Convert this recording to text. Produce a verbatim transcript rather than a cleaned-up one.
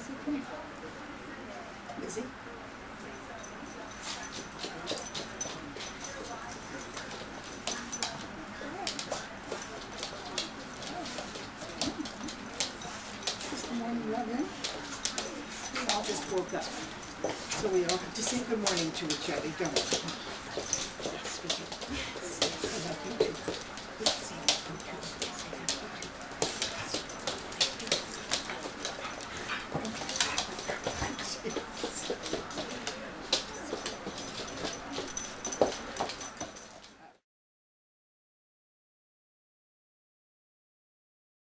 Lizzie, come here. Lizzie. Just the morning loving. We all just woke up. So we all have to say good morning to each other, don't we? Yes, we do.